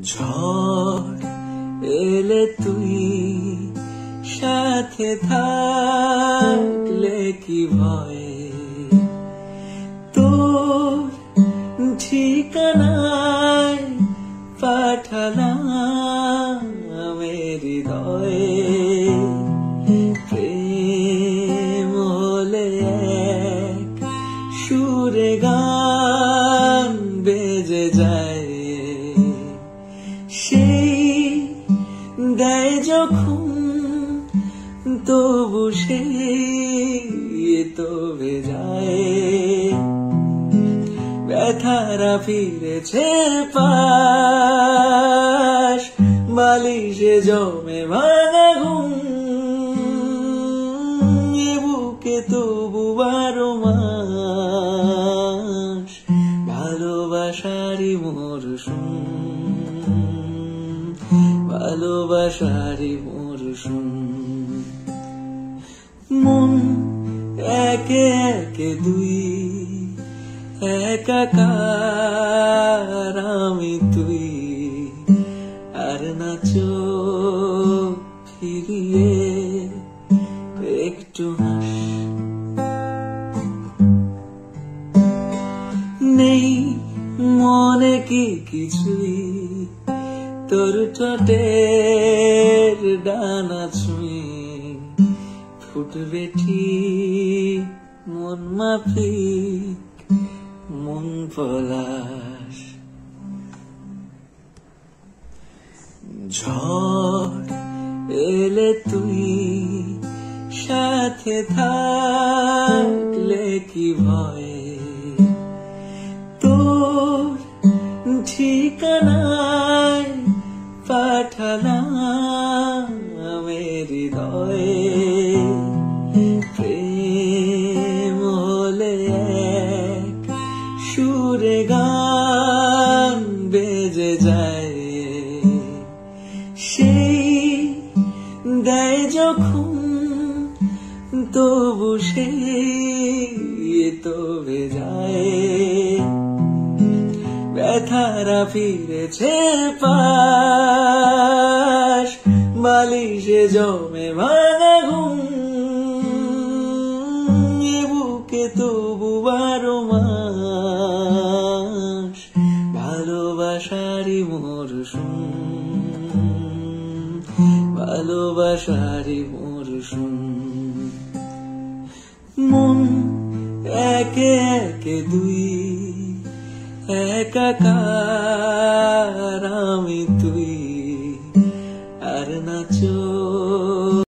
ঝড় এলে তুই সাথে থাকলে কি ভয়, তোর ঠিকানায় পাঠালাম হৃদয়ে। প্রেম হলে এক সুরে গান বেজে যায়, সেই দেয় যখন তবু সেই তো ভেজায়। ব্যথারা ফিরেছে পাশ, বালিশে জমে ভাঙা ঘুম, এ বুকে তবু 12 মাস ভালোবাসারই মরশুম, ভালোবাসারই মরশুম। মন একে একে দুই, একাকার আমি তুই, আর না চোখ ফিরিয়ে একটু হাস। নেই মনে কি কিছুই, তোর ঠোঁটের ডানা ছুঁয়ে ফুটবে ঠিক মন মাফিক মন পলাশ। ঝড় এলে তুই সাথে থাকলে কি ভয়, তোর ঠিকানায় পাঠালাম হৃদয়ে। প্রেম হলে এক সুরে গান বেজে যায়, সেই দেয় যখন তবু সেই তো ভেজায়। ব্যথারা ফিরেছে পাশ, বালিশে জমে ভাঙা ঘুম, এ বুকে তবু 12 মাস ভালোবাসারই মরশুম, ভালোবাসারই মরশুম। মন একে একে দুই, একাকার আমি তুই, আর না চোখ